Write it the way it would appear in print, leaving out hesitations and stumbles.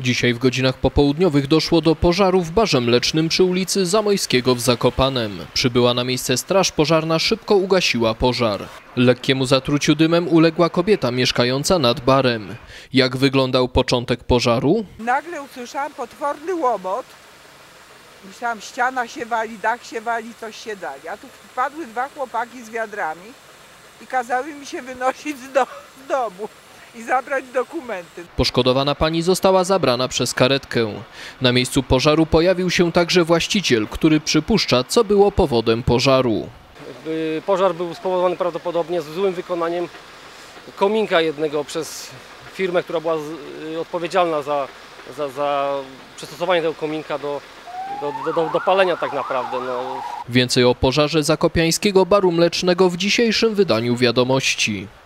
Dzisiaj w godzinach popołudniowych doszło do pożaru w barze mlecznym przy ulicy Zamojskiego w Zakopanem. Przybyła na miejsce straż pożarna, szybko ugasiła pożar. Lekkiemu zatruciu dymem uległa kobieta mieszkająca nad barem. Jak wyglądał początek pożaru? Nagle usłyszałam potworny łomot. Myślałam, ściana się wali, dach się wali, coś się dali. A tu wpadły dwa chłopaki z wiadrami i kazały mi się wynosić z domu i zabrać dokumenty. Poszkodowana pani została zabrana przez karetkę. Na miejscu pożaru pojawił się także właściciel, który przypuszcza, co było powodem pożaru. Pożar był spowodowany prawdopodobnie złym wykonaniem kominka jednego przez firmę, która była odpowiedzialna za przystosowanie tego kominka do palenia tak naprawdę. No. Więcej o pożarze zakopiańskiego baru mlecznego w dzisiejszym wydaniu Wiadomości.